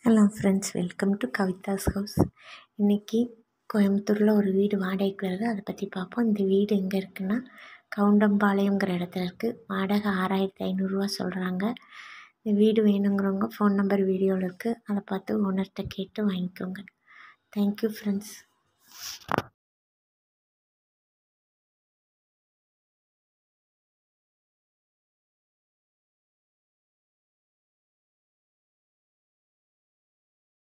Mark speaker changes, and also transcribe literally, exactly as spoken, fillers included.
Speaker 1: Hello friends, welcome to Kavitha's house. இன்றைக்கி கோயம்புத்தூரில் ஒரு வீடு வாடகைக்கு வருது, அதை பற்றி பார்ப்போம். இந்த வீடு எங்கே இருக்குன்னா கவுண்டம்பாளையங்கிற இடத்துல இருக்குது. வாடகை ஆறாயிரத்தி ஐநூறுரூவா சொல்கிறாங்க. இந்த வீடு வேணுங்கிறவங்க ஃபோன் நம்பர் வீடியோவில் இருக்குது, அதை பார்த்து ஓனர்கிட்ட கேட்டு வாங்கிக்கோங்க. Thank you friends.